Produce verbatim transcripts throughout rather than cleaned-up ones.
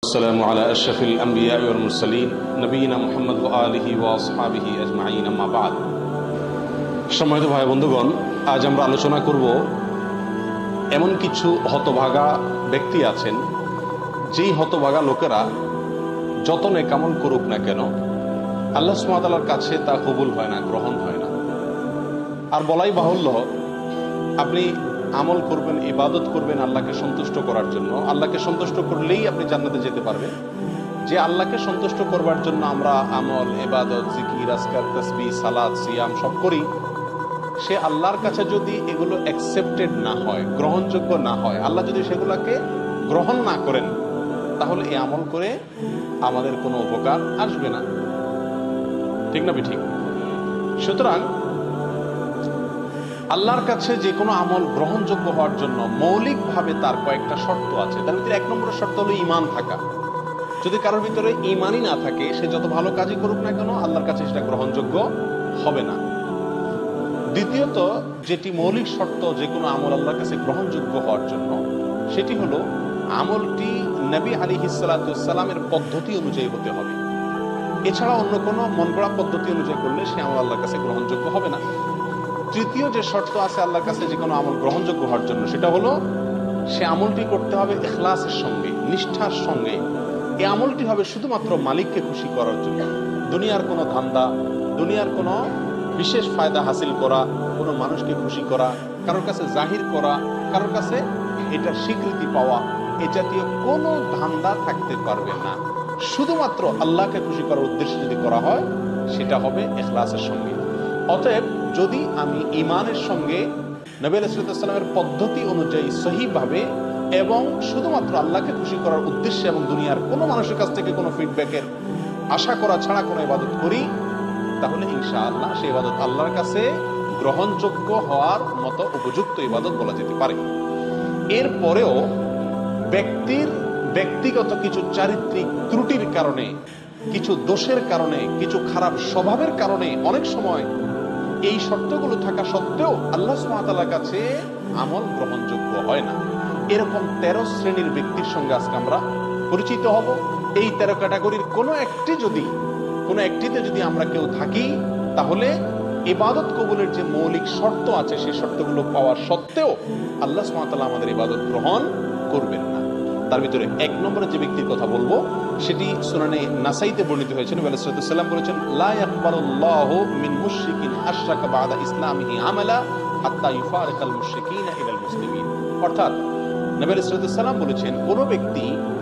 السلام على أشرف الأنبياء والمرسلين نبينا محمد وآله وأصحابه أجمعين أما بعد। সম্মানিত ভাই বন্ধুগণ, আজ আমরা আলোচনা করব এমন কিছু হতভাগা ব্যক্তি আছেন যেই হতভাগা লোকেরা যত নেক আমল করুক না কেন আল্লাহ সুবহানাহু ওয়া তাআলার কাছে তা কবুল হয় না, গ্রহণ হয় না। আর বলাই বাহুল্য, আপনি আমল করবেন, ইবাদত করবেন আল্লাহকে সন্তুষ্ট করার জন্য, আল্লাহকে সন্তুষ্ট করলেই আপনি জান্নাতে যেতে পারবেন। যে আল্লাহকে সন্তুষ্ট করবার জন্য আমরা আমল, ইবাদত, জিকির, আজকার, তাসবিহ, সালাত, সিয়াম সব করি, সে আল্লাহর কাছে যদি এগুলো অ্যাকসেপ্টেড না হয়, গ্রহণযোগ্য না হয়, আল্লাহ যদি সেগুলোকে গ্রহণ না করেন, তাহলে এই আমল করে আমাদের কোনো উপকার আসবে না। ঠিক না ঠিক? সুতরাং আল্লাহর কাছে যে কোনো আমল গ্রহণযোগ্য হওয়ার জন্য মৌলিকভাবে তার কয়েকটা শর্ত আছে। তার ভিতরে এক নম্বর শর্ত হলো ঈমান থাকা। যদি কারোর ভিতরে ঈমানই না থাকে, সে যত ভালো কাজই করুক না কেন আল্লাহর কাছে সেটা গ্রহণযোগ্য হবে না। দ্বিতীয়ত, যেটি মৌলিক শর্ত যে কোনো আমল আল্লাহর কাছে গ্রহণযোগ্য হওয়ার জন্য, সেটি হলো আমলটি নবী আলাইহিস সালাতু ওয়াস সালামের পদ্ধতি অনুযায়ী হতে হবে। এছাড়া অন্য কোনো মন গড়া পদ্ধতি অনুযায়ী করলে সে আমল আল্লাহর কাছে গ্রহণযোগ্য হবে না। তৃতীয় যে শর্ত আছে আল্লাহর কাছে যে কোনো আমল গ্রহণযোগ্য হওয়ার জন্য, সেটা হলো সে আমলটি করতে হবে ইখলাসের সঙ্গে, নিষ্ঠার সঙ্গে। এই আমলটি হবে শুধুমাত্র মালিককে খুশি করার জন্য। দুনিয়ার কোনো ধান্দা, দুনিয়ার কোনো বিশেষ ফায়দা হাসিল করা, কোনো মানুষকে খুশি করা, কারোর কাছে জাহির করা, কারোর কাছে এটার স্বীকৃতি পাওয়া, এ জাতীয় কোনো ধান্দা থাকতে পারবে না। শুধুমাত্র আল্লাহকে খুশি করার উদ্দেশ্যে যদি করা হয়, সেটা হবে ইখলাসের সঙ্গে। অতএব যদি আমি ঈমানের সঙ্গে নবী আলাইহিস সালামের পদ্ধতি অনুযায়ী সহিভাবে এবং শুধুমাত্র আল্লাহকে খুশি করার উদ্দেশ্যে এবং দুনিয়ার কোনো মানুষের কাছ থেকে কোনো ফিডব্যাকের আশা করা ছাড়া কোনো ইবাদত করি, তাহলে ইনশাআল্লাহ সেই ইবাদত আল্লাহর কাছে গ্রহণযোগ্য হওয়ার মতো উপযুক্ত ইবাদত বলা যেতে পারে। এরপরেও ব্যক্তির ব্যক্তিগত কিছু চারিত্রিক ত্রুটির কারণে, কিছু দোষের কারণে, কিছু খারাপ স্বভাবের কারণে অনেক সময় এই শর্তগুলো থাকা সত্ত্বেও আল্লাহ সুবহানাহু ওয়া তাআলার কাছে আমল গ্রহণযোগ্য হয় না। এরকম তেরো শ্রেণীর ব্যক্তির সঙ্গে আজকে আমরা পরিচিত হব। এই তেরো ক্যাটাগরির কোনো একটি যদি কোনো একটিতে যদি আমরা কেউ থাকি, তাহলে ইবাদত কবুলের যে মৌলিক শর্ত আছে সেই শর্তগুলো পাওয়া সত্ত্বেও আল্লাহ সুবহানাহু ওয়া তাআলা আমাদের ইবাদত গ্রহণ করবেন না। তার ভিতরে এক নম্বরে যে ব্যক্তির কথা বলবো, সেটি সুনানে নাসাইতে বর্ণিত হয়েছে। নবী আলাইহিস সালাম বলেছেন, লা ইয়াকবালুল্লাহু মিন মুশরিকিন আশরাকা বা'দা ইসলামিহি আমালা হাত্তা ইউফারিকাল মুশরিকিনা ইলাল মুসলিমিন। অর্থাৎ নবী আলাইহিস সালাম বলেছেন, কোন ব্যক্তি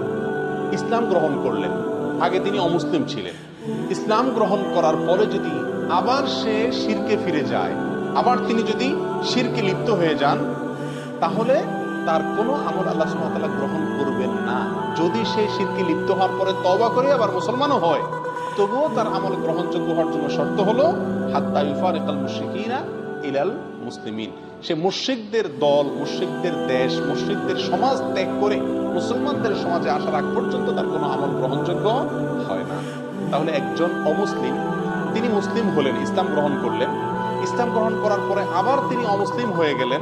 ইসলাম গ্রহণ করলেন, আগে তিনি অমুসলিম ছিলেন, ইসলাম গ্রহণ করার পরে যদি আবার সে শিরকে ফিরে যায়, আবার তিনি যদি শিরকে লিপ্ত হয়ে যান, তাহলে তার কোনো আমল আল্লাহ সুবহানাহু ওয়া তাআলা গ্রহণ করবেন না। যদি সে শিরকে লিপ্ত হওয়ার পরে তওবা করে আবার মুসলমানও হয়, তবুও তার আমল গ্রহণযোগ্য হওয়ার জন্য শর্ত হলো হাত্তা ইউফারিকাল মুশরিকিনা ইলাল মুসলিমিন। সে মুশরিকদের দল, মুশরিকদের দেশ, মুশরিকদের সমাজ ত্যাগ করে মুসলমানদের সমাজে আসার আগ পর্যন্ত তার কোনো আমল গ্রহণযোগ্য হয় না। তাহলে একজন অমুসলিম, তিনি মুসলিম হলেন, ইসলাম গ্রহণ করলেন, ইসলাম গ্রহণ করার পরে আবার তিনি অমুসলিম হয়ে গেলেন,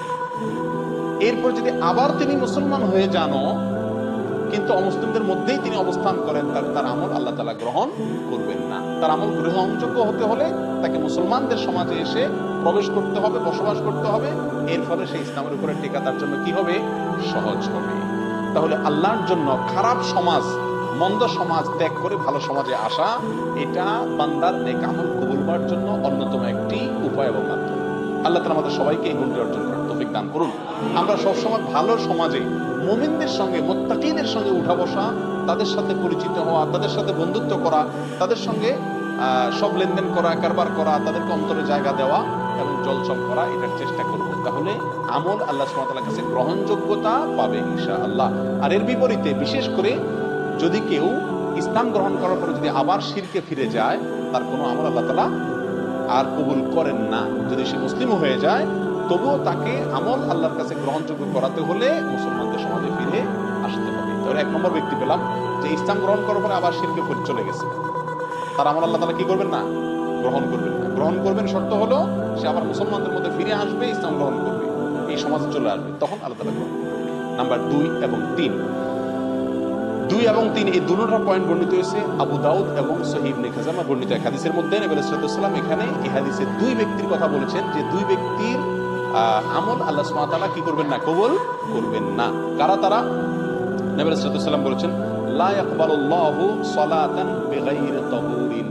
এরপর যদি আবার তিনি মুসলমান হয়ে যান কিন্তু অমুসলিমদের মধ্যেই তিনি অবস্থান করেন, তার তার আমল আল্লাহ তাআলা গ্রহণ করবেন না। তার আমল গ্রহণযোগ্য হতে হলে তাকে মুসলমানদের সমাজে এসে প্রবেশ করতে হবে, বসবাস করতে হবে। এর ফলে সেই ইসলামের উপরে টিকা তার জন্য কি হবে? সহজ হবে। তাহলে আল্লাহর জন্য খারাপ সমাজ, মন্দ সমাজ ত্যাগ করে ভালো সমাজে আসা, এটা বান্দার নেক আমল কবুল হওয়ার জন্য অন্যতম একটি উপায় এবং মাধ্যম। আল্লাহ তাআলা আমাদের সবাইকে এই গুণটি অর্জন করার তৌফিক দান করুন। আমরা সবসময় ভালো সমাজে মুমিনদের সঙ্গে, মুত্তাকিদের সঙ্গে উঠা বসা, তাদের সাথে পরিচিত হওয়া, তাদের সাথে বন্ধুত্ব করা, তাদের সঙ্গে সব লেনদেন করা, কারবার করা, তাদেরকে অন্তরে জায়গা দেওয়া এবং জলচল করা, এটার চেষ্টা করব। তাহলে আমল আল্লাহ সুবহানাহু ওয়া তাআলার কাছে গ্রহণযোগ্যতা পাবে ইনশাআল্লাহ। আর এর বিপরীতে বিশেষ করে যদি কেউ ইসলাম গ্রহণ করার পরে যদি আবার শিরকে ফিরে যায়, তার কোনো আমল আল্লাহ তাআলা আর কবুল করেন না। যদি সে মুসলিম হয়ে যায়, তবুও তাকে আমল আল্লাহর কাছে গ্রহণযোগ্য করাতে হলে মুসলমানদের সমাজে ফিরে আসতে হবে। তাহলে এক নম্বর ব্যক্তি পেলাম যে ইসলাম গ্রহণ করার পরে আবার শিরকে ফিরে চলে গেছে, তার আমল আল্লাহ তাআলা কি করবেন না? গ্রহণ করবেন না। গ্রহণ করবেন শর্ত হলো সে আবার মুসলমানদের মধ্যে ফিরে আসবে, ইসলাম গ্রহণ করবে, এই সমাজে চলে আসবে, তখন আল্লাহ তাআলা গ্রহণ করবে। নাম্বার দুই এবং তিন, দুই এবং তিন এই দুটোটা পয়েন্ট বর্ণিত হয়েছে আবু দাউদ এবং সহিহ ইবনে খাজামা বর্ণিত এক হাদিসের মধ্যে। নবী সাল্লাল্লাহু আলাইহি ওয়াসাল্লাম এখানে এই হাদিসে দুই ব্যক্তির কথা বলেছেন যে দুই ব্যক্তির আমল আল্লাহ সুবহানাহু ওয়া তাআলা কি করবেন না, কবুল করবেন না। কারা তারা? নবী সাল্লাল্লাহু আলাইহি ওয়াসাল্লাম বলেছেন লা ইয়াকবালুল্লাহু সালাতান বিগাইরি তাহুরিন।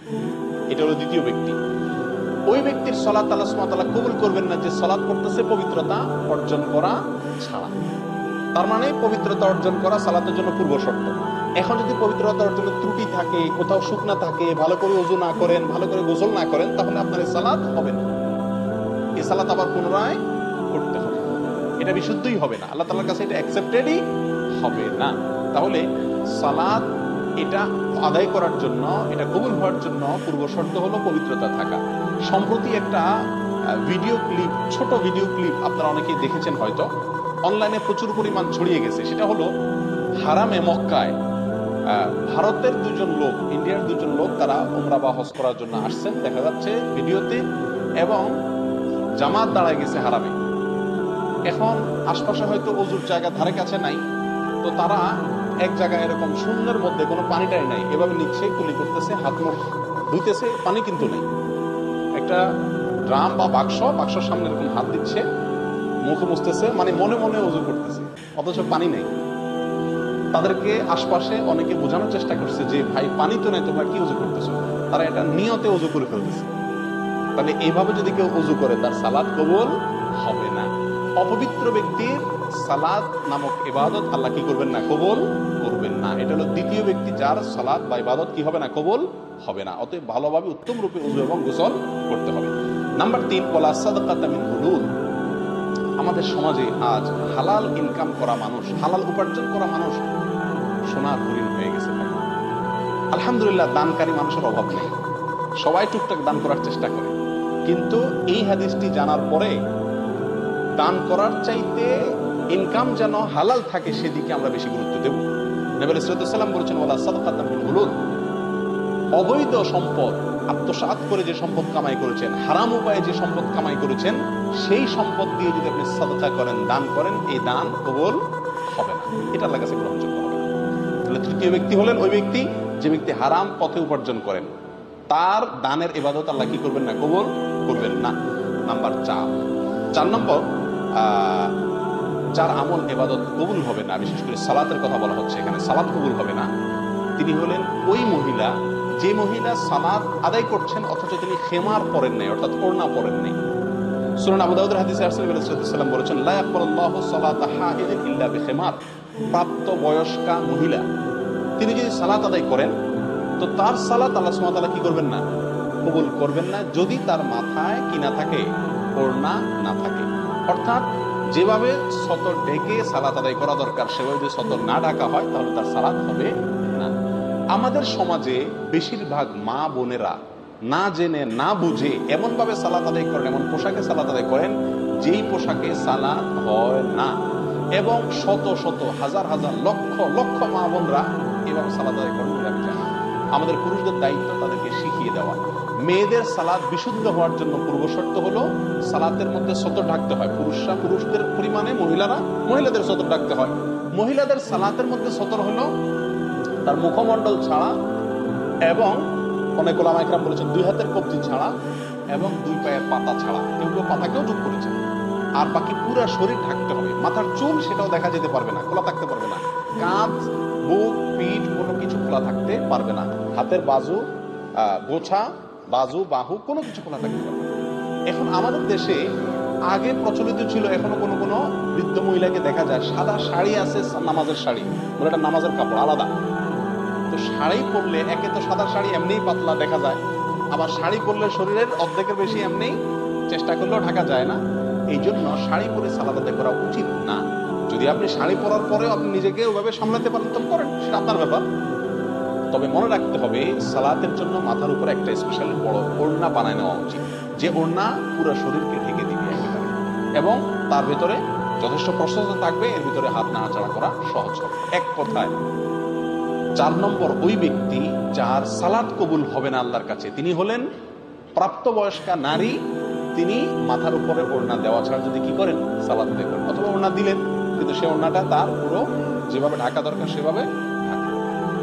এটা হলো দ্বিতীয় ব্যক্তি। ওই ব্যক্তির সালাত আল্লাহ সুবহানাহু ওয়া তাআলা কবুল করবেন না যে সালাত করতেছে পবিত্রতা অর্জন করা ছাড়া। তার মানে পবিত্রতা অর্জন করা সালাতের জন্য পূর্ব শর্ত। এখন যদি পবিত্রতা অর্জনের ত্রুটি থাকে, কোথাও শুকনা থাকে, ভালো করে ওযু না করেন, ভালো করে গোসল না করেন, তাহলে আপনার এই সালাত হবে না। এই সালাত আবার পুনরায় করতে হবে, এটা বিশুদ্ধই হবে না, আল্লাহ তাআলার কাছে এটা অ্যাকসেপ্টেডই হবে না। তাহলে সালাত এটা আদায় করার জন্য, এটা কবুল হওয়ার জন্য পূর্ব শর্ত হলো পবিত্রতা থাকা। সম্প্রতি একটা ভিডিও ক্লিপ, ছোট ভিডিও ক্লিপ আপনারা অনেকেই দেখেছেন হয়তো, অনলাইনে প্রচুর পরিমাণ ছড়িয়ে গেছে। সেটা হলো হারামে মক্কায় ভারতের দুজন লোক, ইন্ডিয়ার দুজন লোক, তারা উমরা বা হজ করার জন্য আসছেন দেখা যাচ্ছে ভিডিওতে, এবং জামাত দাঁড়ায় গেছে হারামে। এখন আশপাশে হয়তো ওযুর জায়গা ধারে কাছে নাই, তো তারা এক জায়গায় এরকম শূন্যের মধ্যে কোনো পানিটাই নাই, এভাবে নিচ্ছে, কুলি করতেছে, হাত মুখ ধুইতেছে, পানি কিন্তু নেই। একটা ড্রাম বা বাক্স, বাক্সর সামনে এরকম হাত দিচ্ছে, মুখ মুছতেছে, মানে মনে মনে ওযু করতেছে, অথচ পানি নেই। তাদেরকে আশপাশে অনেকে বোঝানোর চেষ্টা করছে যে ভাই পানি তো নেই, তোমরা কি ওযু করতেছো। তারা এটা নিয়তে ওযু করে ফেলতেছে। তাহলে এইভাবে যদি কেউ ওযু করে তার সালাত কবুল হবে না। অপবিত্র ব্যক্তির সালাত নামক ইবাদত আল্লাহ কি করবেন না, কবুল করবেন না। এটা হলো দ্বিতীয় ব্যক্তি যার সালাত বা ইবাদত কি হবে না, কবুল হবে না। অতএব ভালোভাবে উত্তম রূপে ওযু এবং গোসল করতে হবে। নাম্বার তিন, ওয়ালা সাদাকাতা মিন হুলুল। আমাদের সমাজে আজ হালাল ইনকাম করা মানুষ, হালাল উপার্জন করা মানুষ সোনার হরিণ হয়ে গেছে। আলহামদুলিল্লাহ, দানকারী মানুষের অভাব নেই, সবাই টুকটাক দান করার চেষ্টা করে। কিন্তু এই হাদিসটি জানার পরে দান করার চাইতে ইনকাম যেন হালাল থাকে সেদিকে আমরা বেশি গুরুত্ব দেব। নবী সাল্লাল্লাহু আলাইহি ওয়াসাল্লাম বলেছেন ওয়ালা সাদাকাতা মিন হুলুল। অবৈধ সম্পদ আত্মসাৎ করে যে সম্পদ কামাই করেছেন, হারাম উপায়ে যে সম্পদ কামাই করেছেন, সেই সম্পদ দিয়ে যদি আপনি সাদকা করেন, দান করেন, এই দান কবুল হবে না, এটা আল্লাহর কাছে গ্রহণযোগ্য হবে না। তাহলে তৃতীয় ব্যক্তি হলেন ওই ব্যক্তি যে ব্যক্তি হারাম পথে উপার্জন করেন, তার দানের ইবাদত আল্লাহ কি করবেন না, কবুল করবেন না। নাম্বার চার চার নম্বর যার আমল ইবাদত কবুল হবে না, বিশেষ করে সালাতের কথা বলা হচ্ছে এখানে, সালাত কবুল হবে না, তিনি হলেন ওই মহিলা যে মহিলা সালাত আদায় করছেন অথচ তিনি খেমার পরেন নাই, অর্থাৎ ওড়না পরেন নাই। সুনান আবু দাউদের হাদিসে রাসূল সাল্লাল্লাহু আলাইহি ওয়াসাল্লাম বলেছেন লা ইয়াকবালুল্লাহু সালাতা হাইদিন ইল্লা বিখিমার। প্রাপ্ত বয়স্কা মহিলা তিনি যদি সালাত আদায় করেন তো তার সালাত আল্লাহ সুবহানাহু ওয়া তাআলা কি করবেন না, কবুল করবেন না, যদি তার মাথায় কি না থাকে, ওড়না না থাকে। অর্থাৎ যেভাবে সতর ঢেকে সালাত আদায় করা দরকার সেভাবে যদি সতর না ঢাকা হয় তাহলে তার সালাত হবে না। আমাদের সমাজে বেশিরভাগ মা বোনেরা না জেনে না বুঝে এমন ভাবে সালাত আদায় করেন, এমন পোশাকে সালাত আদায় করেন যেই পোশাকে সালাত হয় না, এবং শত শত হাজার হাজার লক্ষ লক্ষ মা বোনরা এভাবে সালাত আদায় করেন বলে আমি জানি। আমাদের পুরুষদের দায়িত্ব তাদেরকে শিখিয়ে দেওয়া। মেয়েদের সালাত বিশুদ্ধ হওয়ার জন্য পূর্ব শর্ত হলো সালাতের মধ্যে সতর ঢাকতে হয়। পুরুষরা পুরুষদের পরিমাণে, মহিলারা মহিলাদের সতর ঢাকতে হয়। মহিলাদের সালাতের মধ্যে সতর হলো তার মুখমণ্ডল ছাড়া, এবং অনেক ওলামা ইকরাম বলেছেন দুই হাতের কবজি ছাড়া এবং দুই পায়ের পাতা ছাড়া, কেউ কেউ পাতাকেও যোগ করেছেন। আর বাকি পুরো শরীর ঢাকতে হবে। মাথার চুল সেটাও দেখা যেতে পারবে না, খোলা থাকতে পারবে না। কাঁধ, বুক, পিঠ কোনো কিছু খোলা থাকতে পারবে না। হাতের বাজু, গোছা, বাজু, বাহু কোনো কিছু খোলা থাকতে পারবে না। এখন আমাদের দেশে আগে প্রচলিত ছিল, এখনো কোনো কোনো বৃদ্ধ মহিলাকে দেখা যায় সাদা শাড়ি আছে, নামাজের শাড়ি বলে, এটা নামাজের কাপড় আলাদা। তো শাড়ি পরলে একে তো সাদা শাড়ি এমনিই পাতলা দেখা যায়, আবার শাড়ি পরলে শরীরের অর্ধেকের বেশি এমনি চেষ্টা করলেও ঢাকা যায় না। এই জন্য শাড়ি পরে সালাত আদায় করা উচিত না। যদি আপনি শাড়ি পরার পরেও আপনি নিজেকে ওইভাবে সামলাতে পারেন তো করেন, সেটা আপনার ব্যাপার। তবে মনে রাখতে হবে সালাতের জন্য মাথার উপরে একটা স্পেশাল বড় ওড়না বানায় নেওয়া উচিত, যে ওড়না পুরো শরীরকে ঢেকে দিবে একেবারে, এবং তার ভেতরে যথেষ্ট প্রশস্ত থাকবে, এর ভিতরে হাত নাড়াচাড়া করা সহজ হবে। এক কথায় চার নম্বর ওই ব্যক্তি যার সালাত কবুল হবে না আল্লাহর কাছে, তিনি হলেন প্রাপ্তবয়স্কা নারী। তিনি মাথার উপরে ওড়না দেওয়া ছাড়া যদি কি করেন, সালাত আদায় করেন, অথবা ওড়না দিলেন কিন্তু সে ওড়নাটা তার পুরো যেভাবে ঢাকা দরকার সেভাবে ঢাকা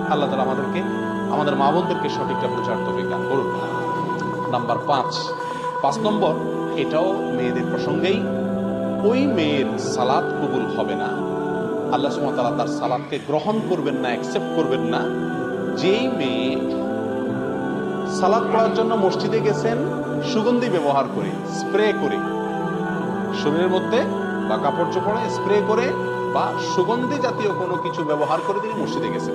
আল্লাহ তাআলা আমাদেরকে, আমাদের মা বোনদেরকে সঠিকটা বোঝার তৌফিক দান করুন। নাম্বার পাঁচ পাঁচ নম্বর, এটাও মেয়েদের প্রসঙ্গেই, ওই মেয়ের সালাত কবুল হবে না, আল্লাহ সুবহানাহু ওয়া তাআলা তার সালাতকে গ্রহণ করবেন না, অ্যাকসেপ্ট করবেন না, যেই মেয়ে সালাত পড়ার জন্য মসজিদে গেছেন সুগন্ধি ব্যবহার করে, স্প্রে করে, শরীরের মধ্যে বা কাপড় চোপড়ে স্প্রে করে বা সুগন্ধি জাতীয় কোনো কিছু ব্যবহার করে তিনি মসজিদে গেছেন।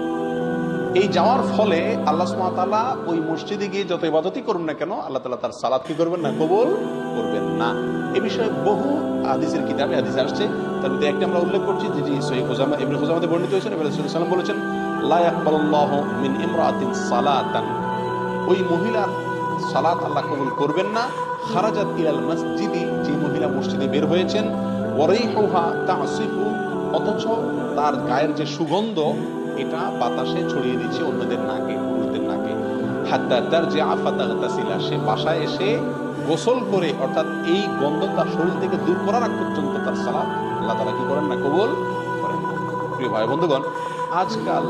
এই যাওয়ার ফলে আল্লাহ সুবহানাহু ওয়া তাআলা ওই মসজিদে গিয়ে যত ইবাদতই করুন না কেন, আল্লাহ তাআলা তার সালাত কি করবেন না, কবুল করবেন না। এই বিষয়ে বহু হাদিসের কিতাবে হাদিস আসছে, তার মধ্যে একটা আমরা উল্লেখ করছি যে সহিহ খুজামা ইবনে খুজামাতে বর্ণিত হয়েছে, নবী সাল্লাল্লাহু আলাইহি ওয়াসাল্লাম বলেছেন, লা ইয়াকবালুল্লাহু মিন ইমরাতিন সালাতান, ওই মহিলার সালাত আল্লাহ কবুল করবেন না, খারাজাত ইলাল মসজিদি, যে মহিলা মসজিদে বের হয়েছেন, ওয়া রাইহুহা তাসিফু, অথচ তার গায়ের যে সুগন্ধ এটা বাতাসে ছড়িয়ে দিচ্ছে অন্যদের নাকে, পুরুষদের নাকে, হাত্তা তারজিআ ফাতাগতাসিলা, সে বাসায় এসে গোসল করে, অর্থাৎ এই গন্ধ তার শরীর থেকে দূর করার আগ পর্যন্ত তার সালাত আল্লাহ তাআলা কি করেন না, কবুল করেন না। প্রিয় ভাই বন্ধুগণ, আজকাল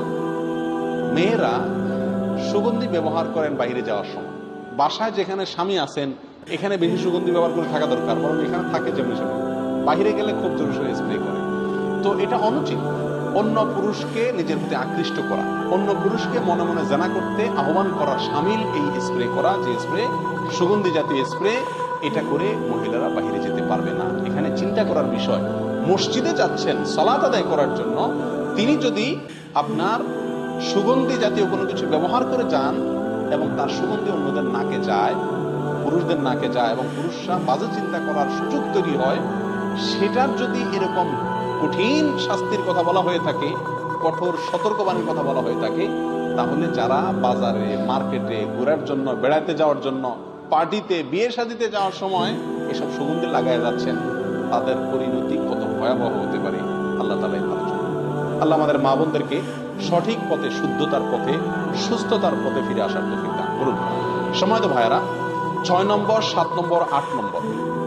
মেয়েরা সুগন্ধি ব্যবহার করেন বাইরে যাওয়ার সময়, বাসায় যেখানে স্বামী আছেন এখানে বেশি সুগন্ধি ব্যবহার করে থাকা দরকার, বরং এখানে থাকে যেমন সেমন, বাইরে গেলে খুব জোরে সোরে স্প্রে করে। তো এটা অনুচিত। অন্য পুরুষকে নিজের প্রতি আকৃষ্ট করা, অন্য পুরুষকে মনে মনে জানা করতে আহ্বান করা শামিল এই স্প্রে করা, যে স্প্রে সুগন্ধি জাতীয় স্প্রে, এটা করে মহিলারা বাইরে যেতে পারবে না। এখানে চিন্তা করার বিষয়, মসজিদে যাচ্ছেন সালাত আদায় করার জন্য, তিনি যদি আপনার সুগন্ধি জাতীয় কোনো কিছু ব্যবহার করে যান এবং তার সুগন্ধি অন্যদের নাকে যায়, পুরুষদের নাকে যায়, এবং পুরুষরা বাজে চিন্তা করার সুযোগ তৈরি হয়, সেটার যদি এরকম কঠিন শাস্তির কথা বলা হয়ে থাকে, কঠোর সতর্কবাণীর কথা বলা হয়ে থাকে, তাহলে যারা বাজারে মার্কেটে ঘোরার জন্য, বেড়াতে যাওয়ার জন্য, পার্টিতে বিয়ে শাদিতে যাওয়ার সময় এসব সুগন্ধি লাগায় যাচ্ছেন, তাদের পরিণতি কত ভয়াবহ হতে পারে আল্লাহ তাআলাই ভালো জানেন। আল্লাহ আমাদের মা বোনদেরকে সঠিক পথে, শুদ্ধতার পথে, সুস্থতার পথে ফিরে আসার তৌফিক দান করুন। সময় তো ভাইয়েরা, ছয় নম্বর, সাত নম্বর, আট নম্বর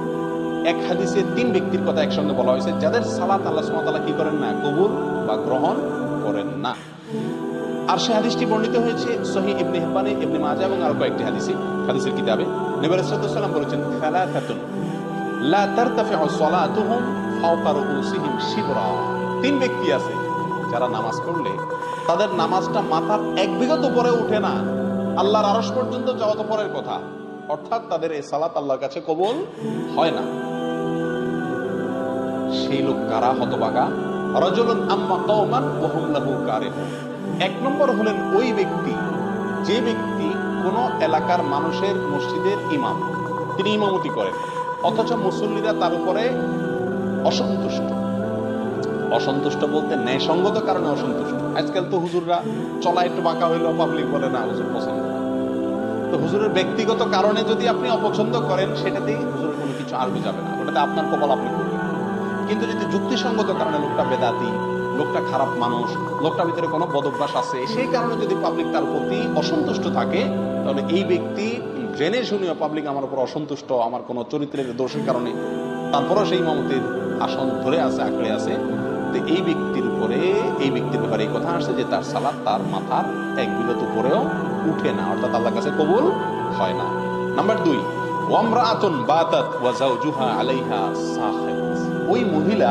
এক হাদিসে তিন ব্যক্তির কথা একসঙ্গে বলা হয়েছে, যাদের সালাত আল্লাহ সুবহানাহু ওয়া তাআলা কি করেন না, কবুল বা গ্রহণ করেন না। আর সে হাদিসটি বর্ণিত হয়েছে সহিহ ইবনে হিব্বানে, ইবনে মাজাহ এবং আর কয়েকটি হাদিসে, হাদিসের কিতাবে। নবী সাল্লাল্লাহু আলাইহি ওয়াসাল্লাম বলেছেন, সালাতাতুন লা তারতাফিউ সালাতুহুম ফাওকা রুউসিহিম শিবরা, তিন ব্যক্তি আছে যারা নামাজ পড়লে তাদের নামাজটা মাথার এক বিঘত উপরে উঠে না, আল্লাহর আরশ পর্যন্ত যাওয়া তো পরের কথা, অর্থাৎ তাদের এই সালাত আল্লাহর কাছে কবুল হয় না। সেই লোক কারা? হতভাগা। রাজুলুন আম্মা কওমান ওয়া হুম লাহু কারিহুন, এক নম্বর হলেন ওই ব্যক্তি, যে ব্যক্তি কোন এলাকার মানুষের মসজিদের ইমাম, তিনি ইমামতি করেন, অথচ মুসল্লিরা তার উপরে অসন্তুষ্ট। অসন্তুষ্ট বলতে ন্যায়সঙ্গত কারণে অসন্তুষ্ট। আজকাল তো হুজুররা চলা একটু বাঁকা হইলেও পাবলিক বলে না হুজুর পছন্দ না। তো হুজুরের ব্যক্তিগত কারণে যদি আপনি অপছন্দ করেন, সেটাতেই হুজুরের কোনো কিছু আসবে যাবে না, ওটাতে আপনার কপাল আপনি করবেন। কিন্তু যদি যুক্তিসঙ্গত কারণে লোকটা বেদাতি, লোকটা খারাপ মানুষ, লোকটার ভিতরে কোনো বদভ্যাস আছে, সেই কারণে যদি পাবলিক তার প্রতি অসন্তুষ্ট থাকে, তাহলে এই ব্যক্তি জেনে শুনিও পাবলিক আমার উপর অসন্তুষ্ট, আমার কোনো চরিত্রের দোষের কারণে, তারপরও সেই ইমামতির আসন ধরে আছে, আঁকড়ে আছে, তো এই ব্যক্তির উপরে, এই ব্যক্তির ব্যাপারে এই কথা আসছে যে তার সালাত তার মাথার এক বিঘত উপরেও উঠে না, অর্থাৎ আল্লাহর কাছে কবুল হয় না। নাম্বার দুই, ওয়ামরাআতুন বাতাত ওয়া যাওজুহা আলাইহা সাখিত, ওই মহিলা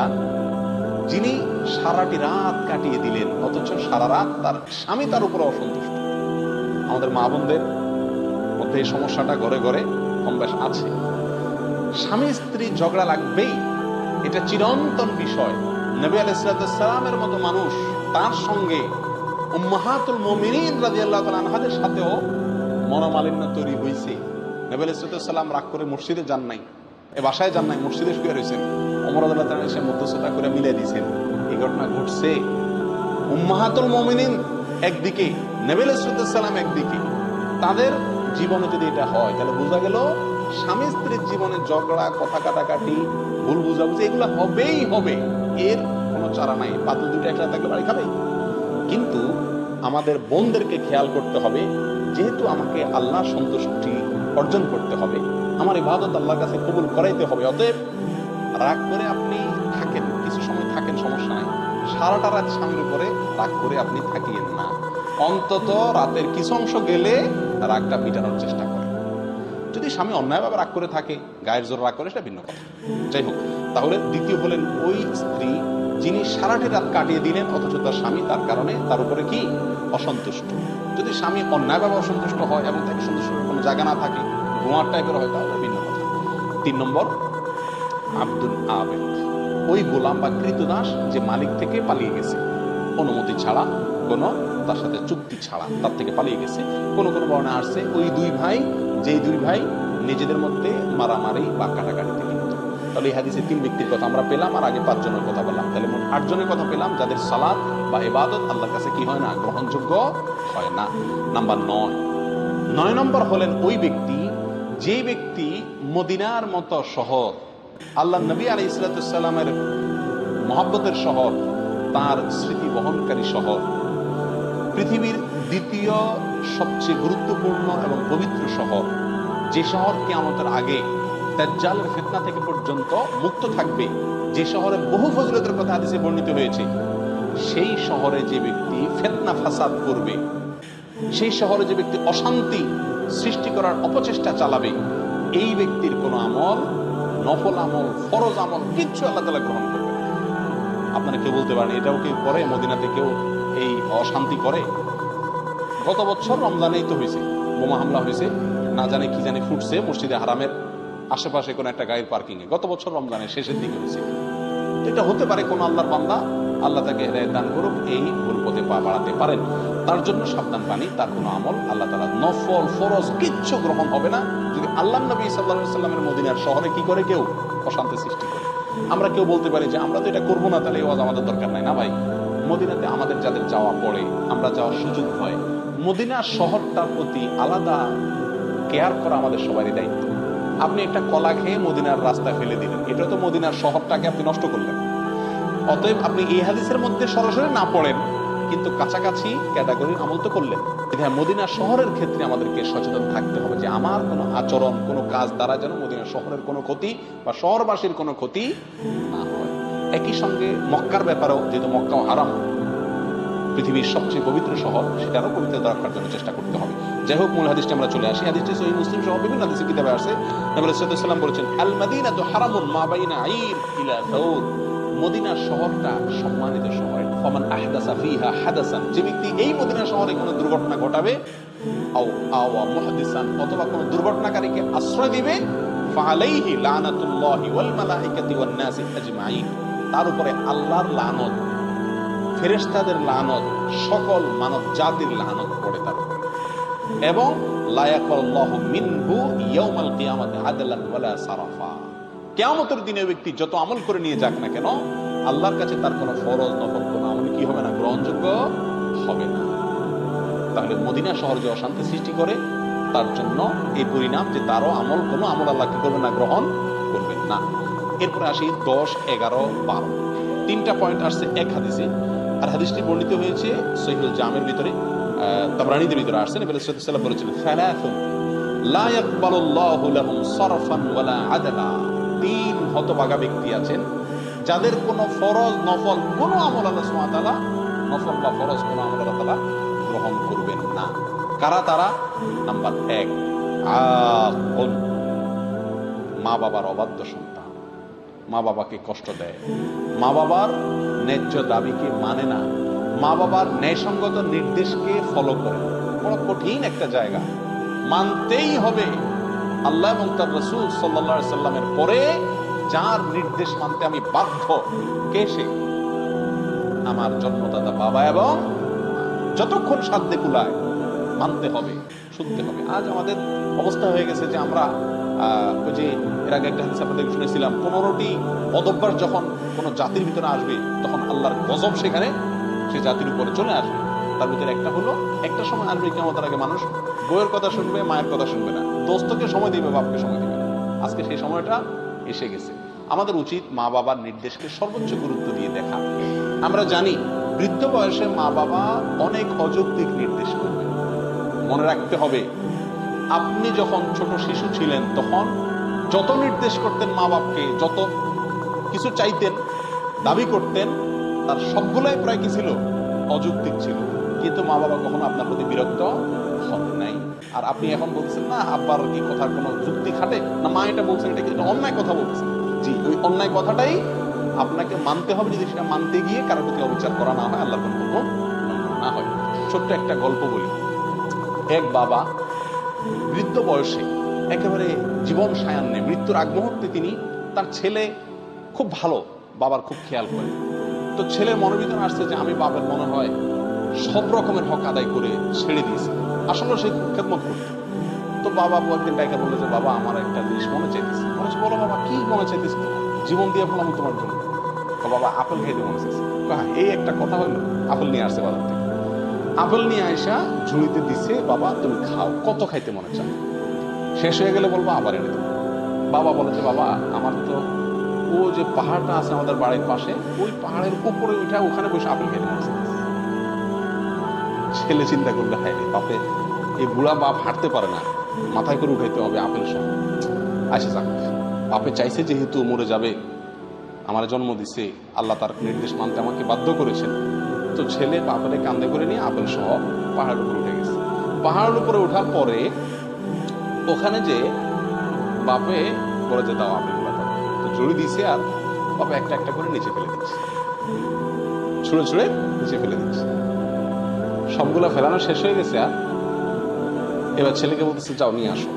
যিনি সারাটি রাত কাটিয়ে দিলেন, অথচ সারা রাত তার স্বামী তার উপরে অসন্তুষ্ট। আমাদের মা বোনদের মধ্যে এই সমস্যাটা ঘরে ঘরে কম বেশ আছে। স্বামী স্ত্রী ঝগড়া লাগবেই, এটা চিরন্তন বিষয়। নবী আলাইহিস সালামের মতো মানুষ, তার সঙ্গে উম্মাহাতুল মুমিনিন রাদিয়াল্লাহু তাআলা আনহাদের সাথেও মনোমালিন্য তৈরি হয়েছে। নবী আলাইহিস সালাম রাগ করে মসজিদে যান নাই, এ বাসায় যান নাই, মসজিদে শুয়ে রয়েছেন, ওমর রাদিয়াল্লাহু তাআলা এসে মধ্যস্থতা করে মিলিয়ে দিয়েছেন। এই ঘটনা ঘটছে। উম্মাহাতুল মুমিনিন একদিকে, নবী আলাইহিস সালাম একদিকে, তাদের জীবনে যদি এটা হয় তাহলে বোঝা গেল স্বামী স্ত্রীর জীবনে ঝগড়া, কথা কাটাকাটি, ভুল বুঝাবুঝি এগুলো হবেই হবে, এর কোনো চারা নাই। পাতিল দুটো একসাথে থাকলে বাড়ি খাবে। কিন্তু আমাদের বোনদেরকে খেয়াল করতে হবে, যেহেতু আমাকে আল্লাহ সন্তুষ্টি অর্জন করতে হবে, আমার ইবাদত আল্লাহর কাছে কবুল করাইতে হবে, অতএব রাগ করে আপনি থাকেন, কিছু সময় থাকেন, সমস্যা নাই, সারাটা রাত স্বামীর উপরে রাগ করে আপনি থাকিয়েন না। অন্তত রাতের কিছু অংশ গেলে রাগটা মিটানোর চেষ্টা করে। যদি স্বামী অন্যায়ভাবে রাগ করে থাকে, গায়ের জোর রাগ করে, সেটা ভিন্ন কথা। যাই হোক, তাহলে দ্বিতীয় হলেন ওই স্ত্রী যিনি সারাটি রাত কাটিয়ে দিলেন অথচ তার স্বামী তার কারণে তার উপরে কি অসন্তুষ্ট। যদি স্বামী অন্যায়ভাবে অসন্তুষ্ট হয় এবং তাকে সন্তুষ্ট করার কোনো জায়গা না থাকে, গোয়ার টাইপের হয়, তাহলে ভিন্ন কথা। তিন নম্বর, আব্দুল আবেদ, ওই গোলাম বা কৃতদাস যে মালিক থেকে পালিয়ে গেছে অনুমতি ছাড়া, কোনো তার সাথে চুক্তি ছাড়া তার থেকে পালিয়ে গেছে। কোন কোন বর্ণনা আসছে ওই দুই ভাই, যেই দুই ভাই নিজেদের মধ্যে মারামারি বা কাটাকাটিতে লিপ্ত। তাহলে এই হাদিসে তিন ব্যক্তির কথা আমরা পেলাম, আর আগে পাঁচজনের কথা বললাম, তাহলে মোট আটজনের কথা পেলাম যাদের সালাত বা ইবাদত আল্লাহর কাছে কি হয় না, গ্রহণযোগ্য হয় না। নাম্বার নয় নয় নম্বর হলেন ওই ব্যক্তি যে ব্যক্তি মদিনার মতো শহর, আল্লাহ নবী আলাইহিস সালামের মহব্বতের শহর, তার স্মৃতি বহনকারী শহর, পৃথিবীর দ্বিতীয় সবচেয়ে গুরুত্বপূর্ণ এবং পবিত্র শহর, যে শহর কিয়ামতের আগে দাজ্জালের ফিতনা থেকে পর্যন্ত মুক্ত থাকবে, যে শহরে বহু ফজিলতের কথা হাদিসে বর্ণিত হয়েছে, সেই শহরে যে ব্যক্তি ফিতনা ফাসাদ করবে, সেই শহরে যে ব্যক্তি অশান্তি সৃষ্টি করার অপচেষ্টা চালাবে, এই ব্যক্তির কোন আমল, নফল আমল, ফরজ আমল কিচ্ছু আল্লাহ তাআলা গ্রহণ করবে না। আপনারা কেউ বলতে পারেন এটাও কেউ করে, মদিনাতে কেউ এই অশান্তি করে? গত বছর রমজানেই তো হয়েছে, বোমা হামলা হয়েছে, না জানে কি জানে ফুটছে মসজিদে হারামের আশেপাশে কোন একটা গাড়ির পার্কিং এ, গত বছর রমজানের শেষের দিকে হয়েছে। এটা হতে পারে কোন আল্লাহর বান্দা, আল্লাহ তাকে হেদায়েত দান করুক, এই ভুল পথে পা বাড়াতে পারেন, তার জন্য সাবধান বাণী, তার কোনো আমল আল্লাহ তাআলা নফল ফরজ কিচ্ছু গ্রহণ হবে না যদি আল্লাহ নবী সাল্লাল্লাহু আলাইহি ওয়াসাল্লামের মদিনার শহরে কি করে কেউ অশান্তি সৃষ্টি করে। আমরা কেউ বলতে পারি যে আমরা তো এটা করবো না, তাহলে এই ওয়াজ আমাদের দরকার নাই। না ভাই, মদিনাতে আমাদের যাদের যাওয়া পড়ে, আমরা যাওয়ার সুযোগ হয়, মদিনার শহরটার প্রতি আলাদা কেয়ার করা আমাদের সবারই দায়িত্ব। আপনি একটা কলা খেয়ে মদিনার রাস্তায় ফেলে দিলেন, এটা তো মদিনার শহরটাকে আপনি নষ্ট করলেন। অতএব আপনি এই হাদিসের মধ্যে সরাসরি না পড়েন, কিন্তু কাছাকাছি ক্যাটাগরির আমল তো করলেন। হ্যাঁ, মদিনা শহরের ক্ষেত্রে আমাদেরকে সচেতন থাকতে হবে যে আমার কোনো আচরণ, কোনো কাজ দ্বারা যেন মদিনা শহরের কোনো ক্ষতি বা শহরবাসীর কোনো ক্ষতি না হয়। একই সঙ্গে মক্কার ব্যাপারেও, যেহেতু মক্কাও হারাম, পৃথিবীর সবচেয়ে পবিত্র শহর, সেটারও পবিত্রতা রাখার জন্য চেষ্টা করতে হবে। যাই হোক, মূল হাদিসটা আমরা চলে আসি। হাদিসটি সহিহ মুসলিম সহ বিভিন্ন হাদিসে কিতাবে আসে। নবী সাল্লাল্লাহু আলাইহি ওয়াসাল্লাম বলেছেন, আল মাদিনাতু হারামুন মা বাইনা আইর ইলা দাউদ, মদিনা শহরটা সম্মানিত শহর। ফামান আহদাসা ফিহা হাদাসান, যে ব্যক্তি এই মদিনা শহরে কোনো দুর্ঘটনা ঘটাবে, আও আওয়া মুহাদ্দিসান, অথবা কোনো দুর্ঘটনাকারীকে আশ্রয় দিবে, ফাআলাইহি লানাতুল্লাহি ওয়াল মালাইকাতি ওয়ান নাসি আজমাইন, তার উপরে আল্লাহর লানত, ফেরেশতাদের লানত, সকল মানব জাতির লানত পড়ে তার উপরে। এবং লা ইয়াকবালুল্লাহু মিনহু ইয়াউমাল কিয়ামাতি আদলান ওয়ালা সারাফা, কিয়ামতের দিনে ব্যক্তি যত আমল করে নিয়ে যাক না কেন, আল্লাহর কাছে তার কোনো ফরজ নফল কোনো আমল কি হবে না, গ্রহণযোগ্য হবে না। তাহলে মদিনা শহর যে অশান্তি সৃষ্টি করে, তার জন্য এই পরিণাম যে তারও আমল, কোনো আমল আল্লাহ কি করবেন না, গ্রহণ করবেন না। এরপরে আসি দশ, এগারো, বারো, তিনটা পয়েন্ট আসছে এক হাদিসে। আর হাদিসটি বর্ণিত হয়েছে সহিহুল জামের ভিতরে, তাবরানীদের ভিতরে আসছে। নবী সাল্লাল্লাহু আলাইহি ওয়াসাল্লাম বলেছেন, সালাসুন লা ইয়াকবালুল্লাহু লাহুম সারফান ওয়ালা আদলা, তিন হতভাগা ব্যক্তি আছেন যাদের কোনো ফরজ নফল কোনো আমল আল্লাহ সুবহানাহু ওয়া তাআলা, নফল বা ফরজ কোনো আমল আল্লাহ তাআলা গ্রহণ করবেন না। কারা তারা? নাম্বার এক, আকুন, মা বাবার অবাধ্য সন্তান, মা বাবাকে কষ্ট দেয়, মা বাবার ন্যায্য দাবিকে মানে না, মা বাবার ন্যায়সঙ্গত নির্দেশকে ফলো করে। বড় কঠিন একটা জায়গা, মানতেই হবে। আল্লাহ এবং তার রাসূল সাল্লাল্লাহু আলাইহি সাল্লামের পরে যার নির্দেশ মানতে আমি বাধ্য, কে সে? আমার জন্মদাতা বাবা, এবং যতক্ষণ সাধ্যে কুলায় মানতে হবে, শুনতে হবে। আজ আমাদের অবস্থা হয়ে গেছে যে আমরা ওই যে এর আগে একটা হাদিস আপনাদের শুনেছিলাম, পনেরোটি অদভ্যাস যখন কোন জাতির ভিতরে আসবে, তখন আল্লাহর গজব সেখানে সে জাতির উপরে চলে আসবে। তার ভিতরে একটা হলো, একটা সময় আসবে কিয়ামতের আগে মানুষ বউয়ের কথা শুনবে, মায়ের কথা শুনবে না, দোস্তকে সময় দিবে, বাপকে সময় দিবে না। আজকে সেই সময়টা এসে গেছে। আমাদের উচিত মা বাবার নির্দেশকে সর্বোচ্চ গুরুত্ব দিয়ে দেখা। আমরা জানি বৃদ্ধ বয়সে মা বাবা অনেক অযৌক্তিক নির্দেশ করবে। মনে রাখতে হবে, আপনি যখন ছোট শিশু ছিলেন তখন যত নির্দেশ করতেন মা বাপকে, যত কিছু চাইতেন, দাবি করতেন, তার সবগুলাই প্রায় কি ছিল? অযৌক্তিক ছিল। কিন্তু মা বাবা কখনো আপনার প্রতি বিরক্ত হন নাই। আর আপনি এখন বলছেন না আব্বার কি কথার কোনো যুক্তি খাটে না, মা এটা বলছেন এটা কিন্তু অন্যায় কথা বলছেন। জি, ওই অন্যায় কথাটাই আপনাকে মানতে হবে, যদি সেটা মানতে গিয়ে কারোর প্রতি অবিচার করা না হয়, আল্লাহর কোনো হুকুম না হয়। ছোট্ট একটা গল্প বলি। এক বাবা বৃদ্ধ বয়সে একেবারে জীবন সায়ান্নে মৃত্যুর আগ মুহূর্তে তিনি তার ছেলে খুব ভালো, বাবার খুব খেয়াল করে। তো ছেলের মনের ভিতরে আসছে যে আমি বাবার মনে হয় সব রকমের হক আদায় করে ছেড়ে দিয়েছি, আসলে সে খুব খেদমত করত। তো বাবা একদিন ডাইকা বললো যে বাবা আমার একটা জিনিস মনে চাইতেছে। বলেছে বলো বাবা কি মনে চাইতেছে, জীবন দিয়ে বললাম তোমার জন্য। তো বাবা আপেল খাইতে মনে চাইছে। হ্যাঁ, এই একটা কথা হইলো, আপেল নিয়ে আসছে বাজার থেকে। আপেল নিয়ে আইসা ঝুড়িতে দিচ্ছে, বাবা তুমি খাও, কত খাইতে মনে চায়, শেষ হয়ে গেলে বলবো আবার এনে দেবো। বাবা বলে যে বাবা আমার তো ও যে পাহাড়টা আছে আমাদের বাড়ির পাশে, ওই পাহাড়ের উপরে উঠে ওখানে বসে আপেল খেতে মনে চাইছে। ছেলে চিন্তা করলে হ্যাঁ বাপে এই বুড়া বাপ হাঁটতে পারে না, মাথায় করে উঠাইতে হবে আপেল সহ। আচ্ছা যাক, বাপে চাইছে যেহেতু মরে যাবে, আমার জন্ম দিছে, আল্লাহ তার নির্দেশ মানতে আমাকে বাধ্য করেছেন। তো ছেলে বাপের কান্দে করে নিয়ে আপেল সহ পাহাড়ের উপরে উঠে গেছে। পাহাড়ের উপরে ওঠার পরে ওখানে যে বাপে বলে যে দাও আপেল গুলা দাও, তো জড়ি দিছে আর বাপে একটা একটা করে নিচে ফেলে দিচ্ছে, ছুঁড়ে ছুঁড়ে নিচে ফেলে দিচ্ছে। সবগুলা ফেলানো শেষ হয়ে গেছে। আর এবার ছেলেকে বলতেছে যাও নিয়ে আসো।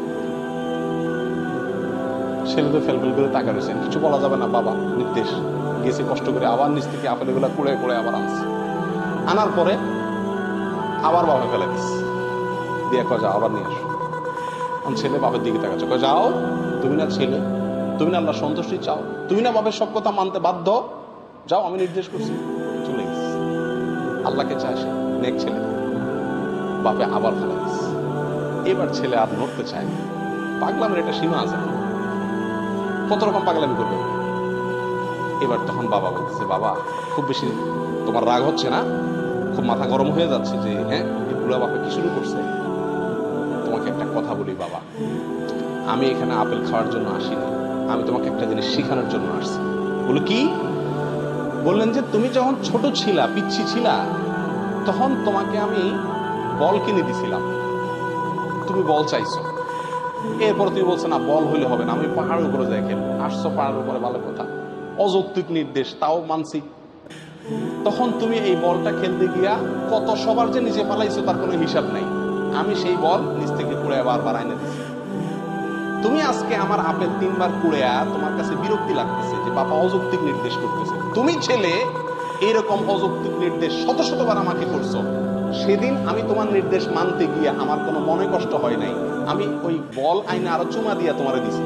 ছেলে তো ফেল ফেল করে তাকা রয়েছে, কিছু বলা যাবে না, বাবা নির্দেশ গেছে, কষ্ট করে আবার নিচ থেকে আপেল গুলা কুড়ে কুড়ে আবার আনছে। আনার পরে আবার বাবা ফেলে দিচ্ছে, দিয়ে কয় যাও আবার নিয়ে আসো। ছেলে বাবার দিকে তাকাচ্ছে, কয় যাও, তুমি না ছেলে, তুমি না আল্লাহ সন্তুষ্টি চাও, তুমি না বাবার সব কথা মানতে বাধ্য, যাও আমি নির্দেশ করছি। চলে গেছে, আল্লাহকে চায় সে নেক ছেলে। বাপে আবার ফেলে দিচ্ছে। এবার ছেলে আর নড়তে চায় না। পাগলামের একটা সীমা আছে, কত রকম পাগলামি করবে। এবার তখন বাবা বলতেছে বাবা খুব বেশি তোমার রাগ হচ্ছে না, খুব মাথা গরম হয়ে যাচ্ছে যে হ্যাঁ এই বুড়া বাপে কি শুরু করছে। তোমাকে একটা কথা বলি বাবা, আমি এখানে আপেল খাওয়ার জন্য আসিনি, আমি তোমাকে একটা জিনিস শেখানোর জন্য আসছি। বলো কি? বললেন যে তুমি যখন ছোট ছিলা, পিচ্ছি ছিলা, তখন তোমাকে আমি বল কিনে দিছিলাম, তুমি বল চাইছো, এরপর তুমি বলছো না বল হইলে হবে না, আমি পাহাড়ের উপরে যাই খেলবো। আসছো পাহাড়ের উপরে, ভালো কথা, অযৌক্তিক নির্দেশ, তাও মানছি। তখন তুমি এই বলটা খেলতে গিয়া কত সবার যে নিচে পালাইছো তার কোনো হিসাব নাই। আমি সেই বল নিচ থেকে কুড়ে বারবার আইনে দিছি। তুমি আজকে আমার আপেল তিনবার কুড়েয়া তোমার কাছে বিরক্তি লাগতেছে যে বাবা অযৌক্তিক নির্দেশ করতেছে। তুমি ছেলে এইরকম অযৌক্তিক নির্দেশ শত শতবার আমাকে করছো, সেদিন আমি তোমার নির্দেশ মানতে গিয়ে আমার কোনো মনে কষ্ট হয় নাই, আমি ওই বল আইনে আরো চুমা দিয়া তোমারে দিছি।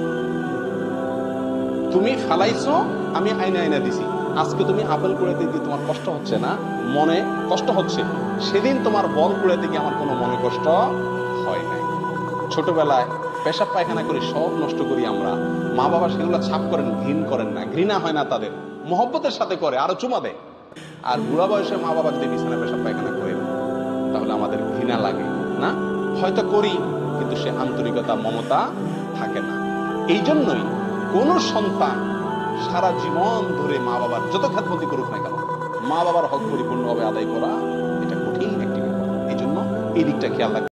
তুমি ফালাইছো, আমি আইনে আইনা দিছি। আজকে তুমি আপেল কুড়াইতে গিয়ে তোমার কষ্ট হচ্ছে না, মনে কষ্ট হচ্ছে, সেদিন তোমার বল কুড়াইতে গিয়ে আমার কোনো মনে কষ্ট হয় নাই। ছোটবেলায় পেশাব পায়খানা করে সব নষ্ট করি আমরা, মা বাবা সেগুলো ছাপ করেন, ঘৃণ করেন না, ঘৃণা হয় না তাদের, মহব্বতের সাথে করে, আরো চুমা দেয়। আর বুড়া বয়সে মা বাবা যদি বিছানা পেশাব পায়খানা করে তাহলে আমাদের ঘৃণা লাগে না? হয়তো করি, কিন্তু সে আন্তরিকতা মমতা থাকে না। এই জন্যই কোন সন্তান সারা জীবন ধরে মা বাবার যত খেদমতি করুক না কেন, মা বাবার হক পরিপূর্ণভাবে আদায় করা এটা কঠিন একটি ব্যাপার। এই জন্য এই দিকটা খেয়াল রাখবে।